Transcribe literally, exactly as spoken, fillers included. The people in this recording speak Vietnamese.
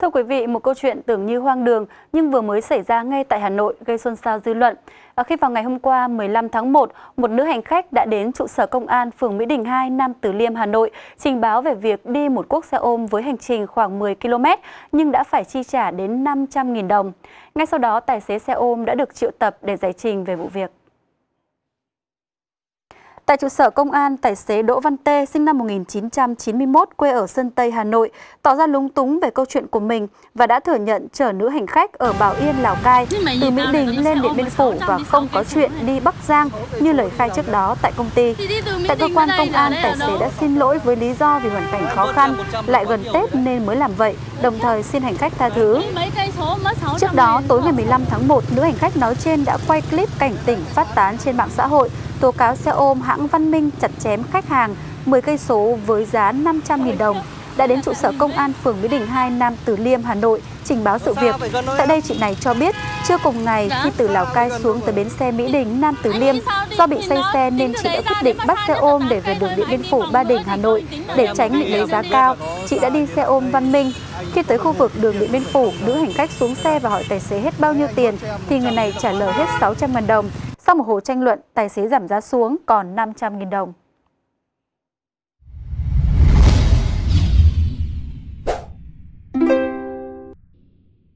Thưa quý vị, một câu chuyện tưởng như hoang đường nhưng vừa mới xảy ra ngay tại Hà Nội gây xôn xao dư luận. À, khi vào ngày hôm qua mười lăm tháng một, một nữ hành khách đã đến trụ sở công an phường Mỹ Đình hai, Nam Từ Liêm, Hà Nội trình báo về việc đi một cuốc xe ôm với hành trình khoảng mười ki lô mét nhưng đã phải chi trả đến năm trăm nghìn đồng. Ngay sau đó, tài xế xe ôm đã được triệu tập để giải trình về vụ việc. Tại trụ sở công an, tài xế Đỗ Văn Tê, sinh năm một nghìn chín trăm chín mươi mốt, quê ở Sơn Tây, Hà Nội, tỏ ra lúng túng về câu chuyện của mình và đã thừa nhận chở nữ hành khách ở Bảo Yên, Lào Cai từ Mỹ Đình lên Điện Biên Phủ và không có chuyện đi Bắc Giang như lời khai trước đó tại công ty. Tại cơ quan công an, tài xế đã xin lỗi với lý do vì hoàn cảnh khó khăn, lại gần Tết nên mới làm vậy, đồng thời xin hành khách tha thứ. Trước đó, tối ngày mười lăm tháng một, nữ hành khách nói trên đã quay clip cảnh tỉnh phát tán trên mạng xã hội, tố cáo xe ôm hãng Văn Minh chặt chém khách hàng mười cây số với giá năm trăm nghìn đồng, đã đến trụ sở công an phường Mỹ Đình hai, Nam Từ Liêm, Hà Nội trình báo sự việc. Tại đây, chị này cho biết, trưa cùng ngày khi từ Lào Cai xuống tới bến xe Mỹ Đình, Nam Từ Liêm, do bị say xe nên chị đã quyết định bắt xe ôm để về đường Điện Biên Phủ, Ba Đình, Hà Nội để tránh bị lấy giá cao. Chị đã đi xe ôm Văn Minh. Khi tới khu vực đường Điện Biên Phủ, nữ hành khách xuống xe và hỏi tài xế hết bao nhiêu tiền thì người này trả lời hết sáu trăm nghìn đồng. Sau một hồi tranh luận, tài xế giảm giá xuống còn năm trăm nghìn đồng.